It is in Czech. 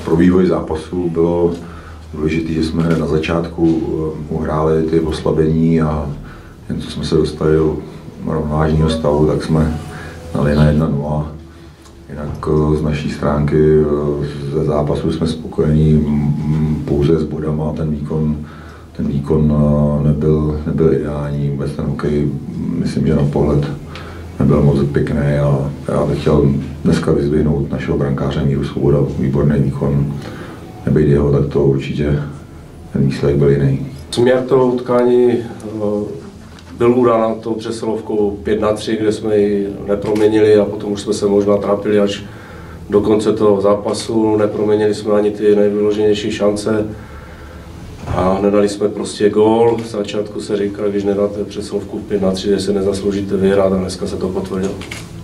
pro vývoj zápasu bylo důležité, že jsme hned na začátku uhráli ty oslabení a jen co jsme se dostali do rovnovážného stavu, tak jsme dali na 1-0. Jinak z naší stránky ze zápasu jsme spokojení pouze s bodama, ten výkon nebyl ideální, vůbec ten hokej, myslím, že na pohled nebyl moc pěkný a já bych chtěl dneska vyzdvihnout našeho brankáře Míru Svoboda, výborný výkon, nebejt jeho, tak to určitě ten výsledek byl jiný. Směr toho utkání byl uran tou přesilovkou 5-3, kde jsme ji neproměnili a potom už jsme se možná trápili až do konce toho zápasu. Neproměnili jsme ani ty nejvyloženější šance a nedali jsme prostě gól. V začátku se říká, když nedáte přesilovku 5-3, že se nezasloužíte vyhrát a dneska se to potvrdilo.